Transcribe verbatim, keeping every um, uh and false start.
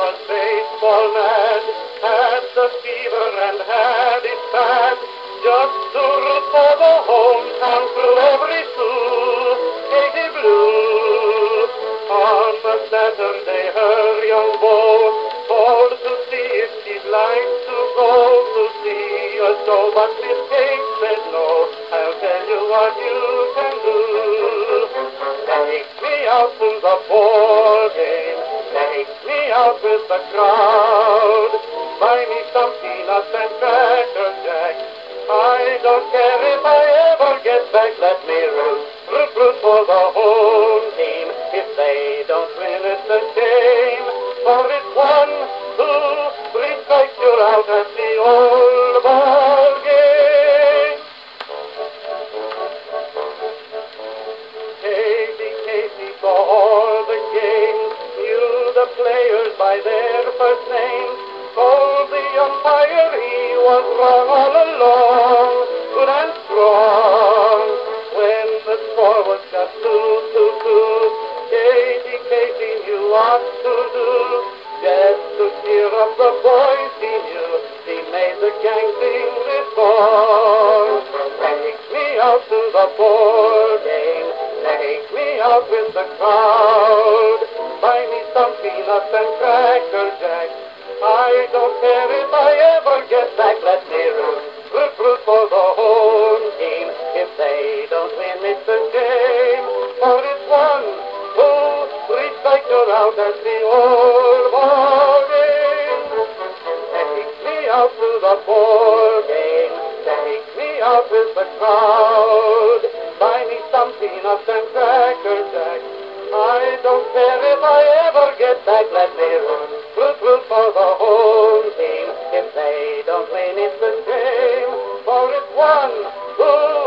was baseball mad, had the fever and had it bad, just to root for the hometown through every school, Katie Blue. On a Saturday her young beau called to see if she'd like to go to see a show, but Miss Kate said no. I'll tell you what you can do. Take me out to the ball game, take me out with the crowd, buy me some peanuts and cracker jack. I don't care if I ever get back, let me root, root, root for the home team. If they don't win, it's a shame, for it's one, two, three strikes, you're out at the old ball game. Casey, Casey saw all the games, knew the players by their first names, told the umpire he was wrong all along, good and strong. When the score was just two, two, two, Casey, Casey knew what to do, just to cheer up the boys he knew, he made the gang sing this song. Take me out to the ball game, take me out with the crowd, buy me some peanuts and cracker jack. I don't care if I ever get back, let me root, root, root for the home team. If they don't win, it's a shame, for it's one, two, three strikes, you're out at the old ball game. Take me out to the ball game, take me out with the crowd, buy me some peanuts and cracker jack. I don't care if I ever get back, let me root, root, root for the home team. If they don't win, it's a shame, for it's one, two,